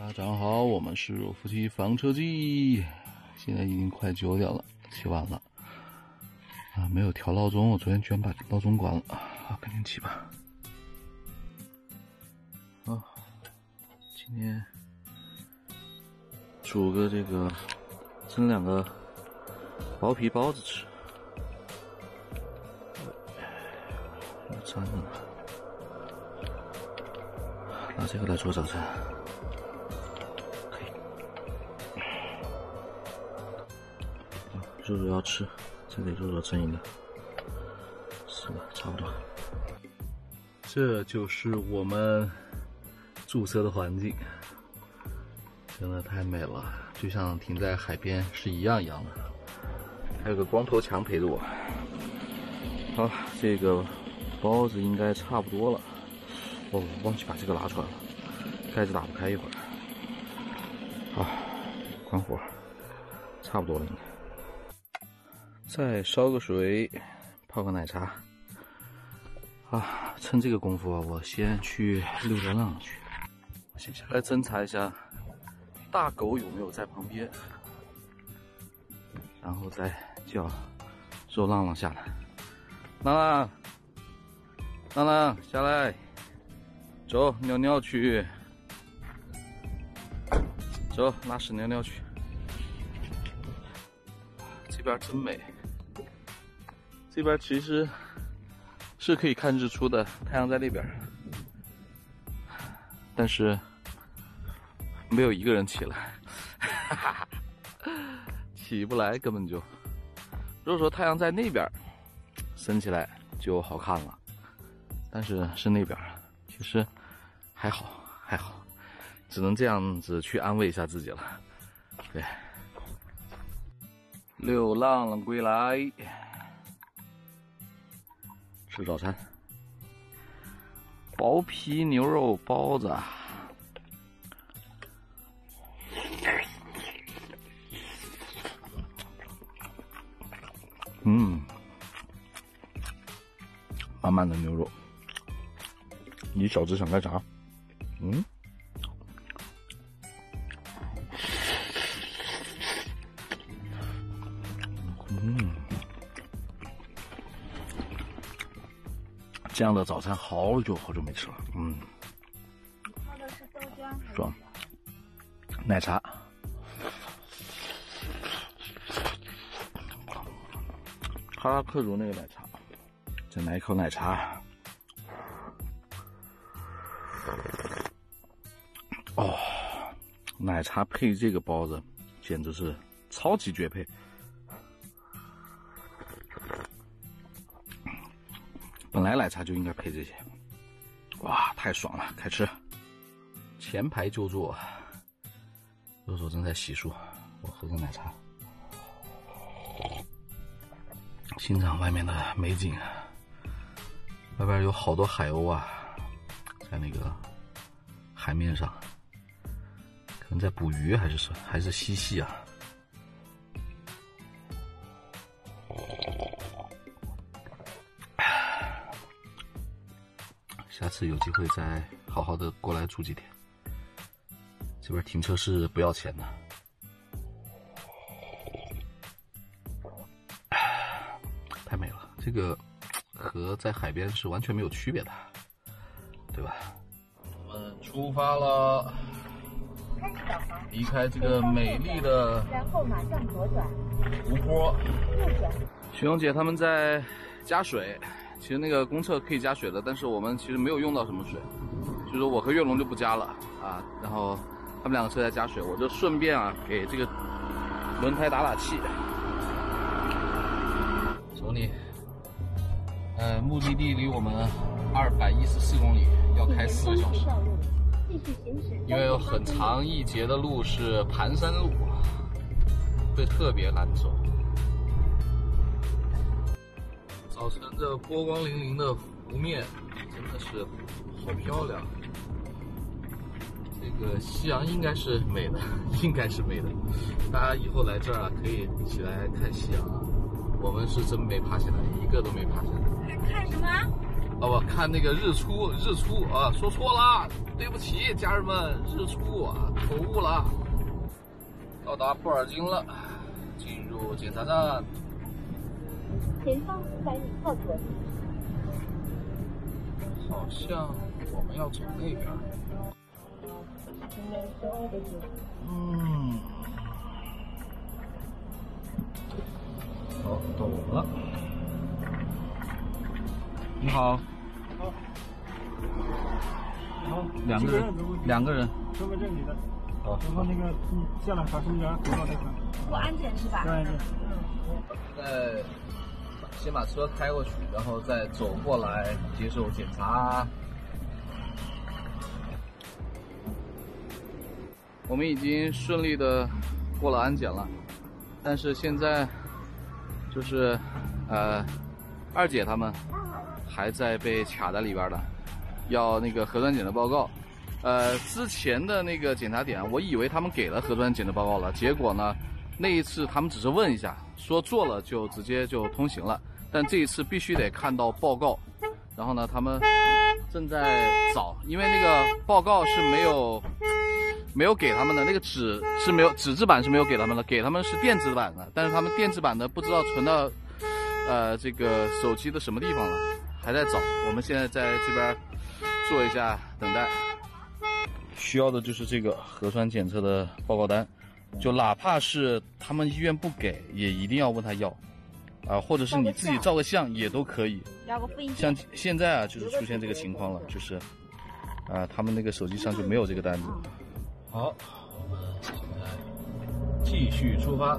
大家早上好，我们是夫妻房车记，现在已经快9点了，起晚了啊，没有调闹钟，我昨天居然把闹钟关了啊，赶紧起吧。啊，今天煮个蒸2个薄皮包子吃，有粘的呢，拿这个来做早餐。肉肉要吃，再给肉肉蒸一个，是吧？差不多。这就是我们住舍的环境，真的太美了，就像停在海边是一样的。还有个光头强陪着我。好，这个包子应该差不多了。哦，忘记把这个拿出来了，盖子打不开一会儿。好，关火，差不多了应该。再烧个水，泡个奶茶。啊，趁这个功夫啊，我先去遛流浪去。我先下来侦查一下大狗有没有在旁边，然后再叫肉浪浪下来。浪浪，浪浪下来，走，尿尿去。走，拉屎尿尿去。这边真美。这边其实是可以看日出的，太阳在那边，但是没有一个人起来，起不来根本就。如果说太阳在那边升起来就好看了，但是是那边，其实还好，只能这样子去安慰一下自己了。对，流浪了归来。吃早餐，薄皮牛肉包子，满满的牛肉，你小子想干啥？这样的早餐好久没吃了。 喝的是豆浆， 爽。奶茶，哈拉克族那个奶茶，再来一口奶茶。哦，奶茶配这个包子，简直是超级绝配。本来奶茶就应该配这些，哇，太爽了！开吃，前排就坐，肉手正在洗漱，我喝个奶茶，欣赏外面的美景。外边有好多海鸥啊，在那个海面上，可能在捕鱼还是嬉戏啊。下次有机会再好好的过来住几天。这边停车是不要钱的。太美了，这个和在海边是完全没有区别的，对吧？我们出发了，离开这个美丽的然后马上左转， 湖泊。 右转。 徐勇姐他们在加水。其实那个公厕可以加水的，但是我们其实没有用到什么水，就是我和岳龙就不加了啊。然后他们2个车在加水，我就顺便啊给这个轮胎打气。走你，目的地离我们214公里，要开4个小时，因为有很长一节的路是盘山路，会特别难走。早晨这波光粼粼的湖面真的是好漂亮，这个夕阳应该是美的，大家以后来这儿可以起来看夕阳啊。我们是真没爬起来，一个都没爬起来。 看什么？ 我看那个日出啊，说错了，对不起，家人们，日出啊，口误了。到达布尔津了，进入检查站。 前方400米靠左。 好像我们要走那边。好，到我们了。你好。 好， 两个人。 身份证你的。 好。 然后那个你下来查身份证，回到那边。 过安检是吧？ 过安检。 先把车开过去，然后再走过来接受检查。我们已经顺利的过了安检了，但是现在就是二姐他们还在被卡在里边的，要那个核酸检测报告。之前的那个检查点，我以为他们给了核酸检测报告了，结果呢，那一次他们只是问一下，说做了就直接就通行了。但这一次必须得看到报告，然后呢，他们正在找，因为那个报告是没有给他们的，那个纸是没有，纸质版是没有给他们的，给他们是电子版的，但是他们电子版的不知道存到这个手机的什么地方了，还在找。我们现在在这边做一下等待。需要的就是这个核酸检测的报告单，就哪怕是他们医院不给，也一定要问他要。或者是你自己照个相也都可以。像现在啊，就是出现这个情况了，就是他们那个手机上就没有这个单子。好，我们现在继续出发。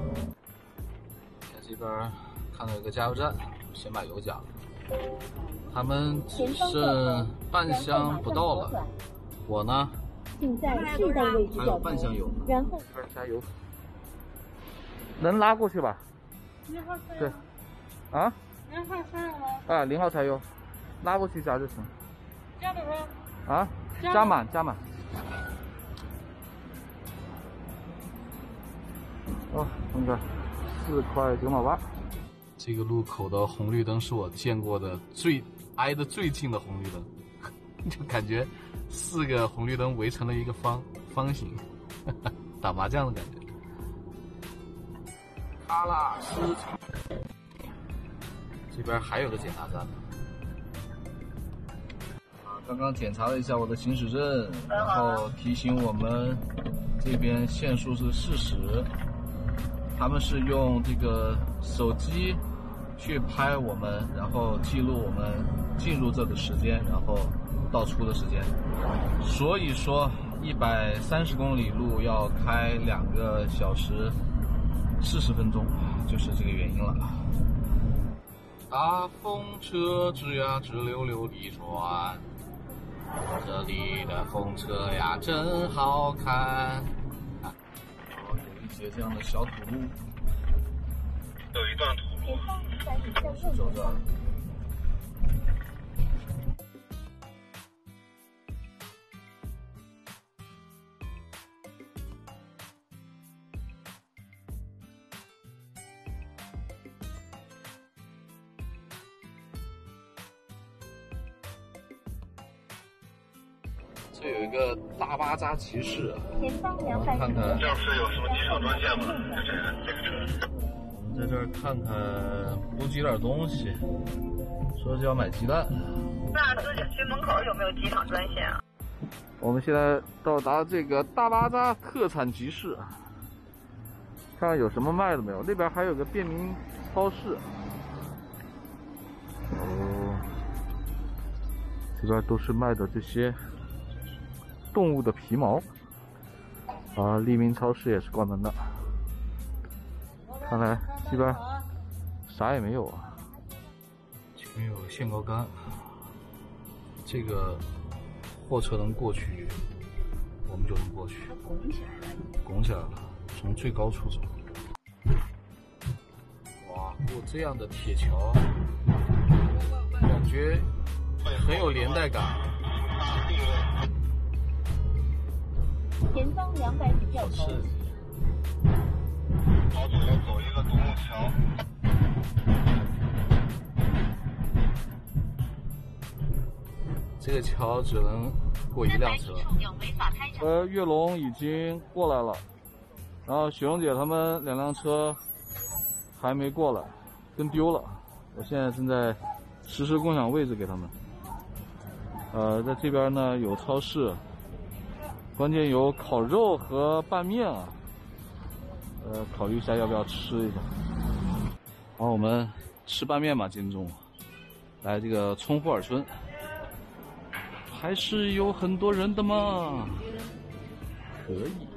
在这边看到有个加油站，先把油加了。他们只剩半箱不到了，我呢，还有半箱油，然后加油，能拉过去吧？对，啊？0号柴油吗？啊，0号柴油，拉过去加就行。加多少？啊？加满。哦，那个4块9毛8。这个路口的红绿灯是我见过的挨得最近的红绿灯，就感觉4个红绿灯围成了一个方形，打麻将的感觉。喀纳斯场这边还有个检查站。刚刚检查了一下我的行驶证，然后提醒我们这边限速是40，他们是用这个手机去拍我们，然后记录我们进入这的时间，然后到出的时间。所以说130公里路要开2个小时40分钟，就是这个原因了。大风车吱呀吱溜溜地转，这里的风车呀真好看。有一些这样的小土路， 有一段土路， 走这儿。这有一个大巴扎集市， 前方200米。 看看要是有什么机场专线吗？这个车。 我们在这儿看看，补给点东西，说是要买鸡蛋。 那自景区门口有没有机场专线啊？ 我们现在到达这个大巴扎特产集市，看看有什么卖的没有。那边还有个便民超市。哦，这边都是卖的这些动物的皮毛。利民超市也是关门的。看来这边啥也没有啊。前面有限高杆，这个货车能过去，我们就能过去。拱起来了，从最高处走。哇，过这样的铁桥，感觉很有连带感。 前方200米掉头。 朝左要走一个独木桥。 这个桥只能过一辆车。 跃龙已经过来了，然后雪蓉姐他们2辆车还没过来，跟丢了。我现在正在实时共享位置给他们。在这边呢有超市，关键有烤肉和拌面啊。考虑一下要不要吃一下。好，我们吃拌面吧，今天中午。来这个冲户尔村，还是有很多人的嘛，可以。